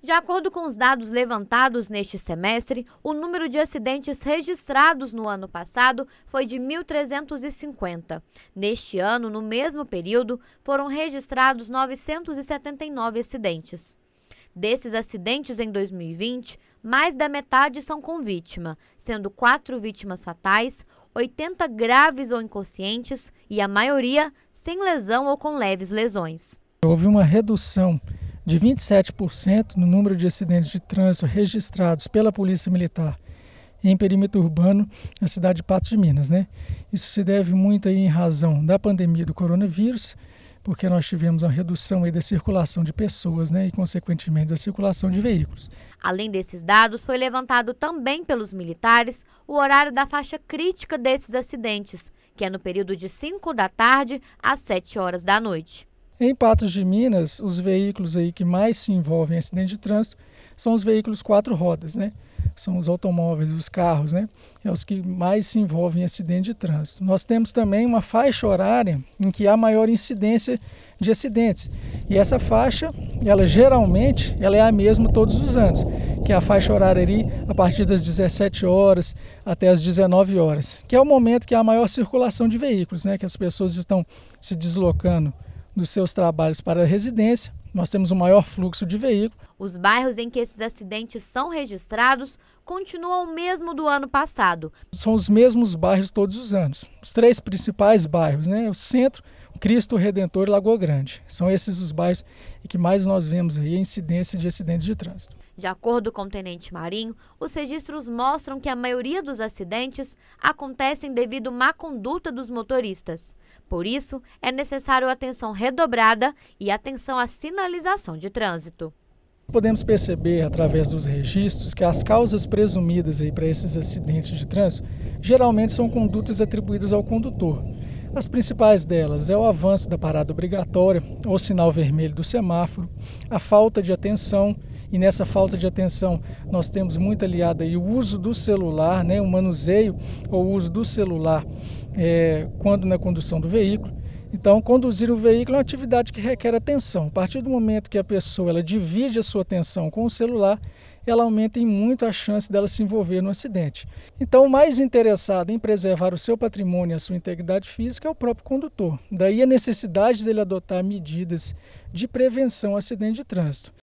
De acordo com os dados levantados neste semestre, o número de acidentes registrados no ano passado foi de 1.350. Neste ano, no mesmo período, foram registrados 979 acidentes. Desses acidentes em 2020, mais da metade são com vítima, sendo 4 vítimas fatais, 80 graves ou inconscientes e a maioria sem lesão ou com leves lesões. Houve uma redução de 27% no número de acidentes de trânsito registrados pela Polícia Militar em perímetro urbano na cidade de Patos de Minas, Isso se deve muito aí em razão da pandemia do coronavírus, porque nós tivemos uma redução aí da circulação de pessoas, e consequentemente da circulação de veículos. Além desses dados, foi levantado também pelos militares o horário da faixa crítica desses acidentes, que é no período de 5 da tarde às 7 horas da noite. Em Patos de Minas, os veículos aí que mais se envolvem em acidente de trânsito são os veículos 4 rodas, São os automóveis, os carros, É os que mais se envolvem em acidente de trânsito. Nós temos também uma faixa horária em que há maior incidência de acidentes. E essa faixa, geralmente é a mesma todos os anos, que é a faixa horária ali a partir das 17 horas até as 19 horas, que é o momento que há a maior circulação de veículos, que as pessoas estão se deslocando dos seus trabalhos para a residência. Nós temos um maior fluxo de veículos. Os bairros em que esses acidentes são registrados continuam o mesmo do ano passado. São os mesmos bairros todos os anos. Os 3 principais bairros, o Centro, o Cristo Redentor e Lagoa Grande. São esses os bairros em que mais nós vemos aí a incidência de acidentes de trânsito. De acordo com o Tenente Marinho, os registros mostram que a maioria dos acidentes acontecem devido à má conduta dos motoristas. Por isso, é necessário atenção redobrada e atenção à sinalização de trânsito. Podemos perceber, através dos registros, que as causas presumidas para esses acidentes de trânsito geralmente são condutas atribuídas ao condutor. As principais delas é o avanço da parada obrigatória, ou sinal vermelho do semáforo, a falta de atenção, e nessa falta de atenção nós temos muito aliado aí o uso do celular, o manuseio ou o uso do celular quando na condução do veículo. Então, conduzir o veículo é uma atividade que requer atenção. A partir do momento que a pessoa divide a sua atenção com o celular, ela aumenta em muito a chance dela se envolver no acidente. Então, o mais interessado em preservar o seu patrimônio e a sua integridade física é o próprio condutor. Daí a necessidade dele adotar medidas de prevenção ao acidente de trânsito.